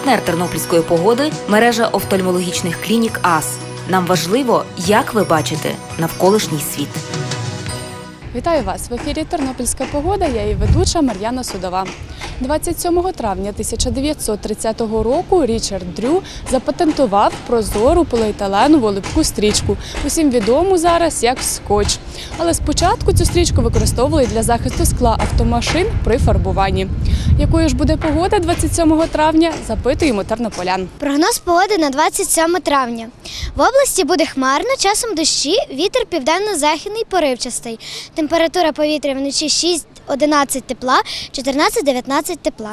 Партнер тернопільської погоди – мережа офтальмологічних клінік АС. Нам важливо, як ви бачите навколишній світ. Вітаю вас! В ефірі «Тернопільська погода», я її ведуча Мар'яна Судова. 27 травня 1930 року Річард Дрю запатентував прозору поліетиленову липку стрічку, усім відому зараз як скотч. Але спочатку цю стрічку використовували для захисту скла автомашин при фарбуванні. Якою ж буде погода 27 травня, запитуємо тернополян. Прогноз погоди на 27 травня. В області буде хмарно, часом дощі, вітер південно-західний поривчастий. Температура повітря вночі 6-11 тепла, 14-19 тепла.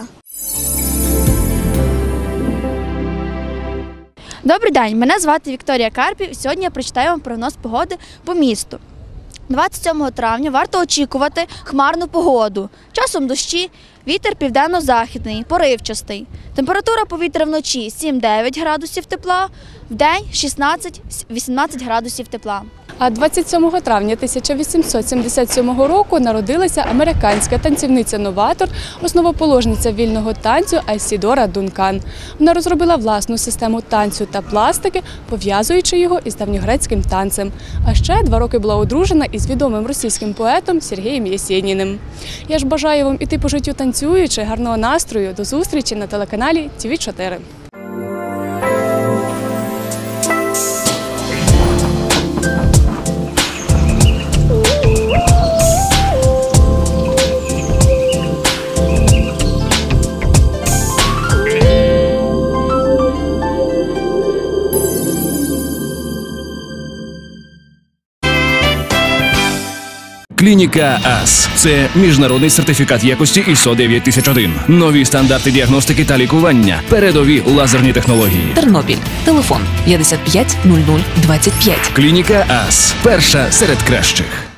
Добрий день, мене звати Вікторія Карпів. Сьогодні я прочитаю вам прогноз погоди по місту. 27 травня варто очікувати хмарну погоду. Часом дощі, вітер південно-західний, поривчастий. Температура повітря вночі 7-9 градусів тепла, вдень 16-18 градусів тепла. А 27 травня 1877 року народилася американська танцівниця-новатор, основоположниця вільного танцю Айсідора Дункан. Вона розробила власну систему танцю та пластики, пов'язуючи його із давньогрецьким танцем. А ще 2 роки була одружена із відомим російським поетом Сергієм Єсєніним. Я ж бажаю вам іти по життю танцюючи, гарного настрою. До зустрічі на телеканалі ТВ4. Клініка АС – це міжнародний сертифікат якості ISO 9001. Нові стандарти діагностики та лікування. Передові лазерні технології. Тернопіль. Телефон 55 00 25. Клініка АС – перша серед кращих.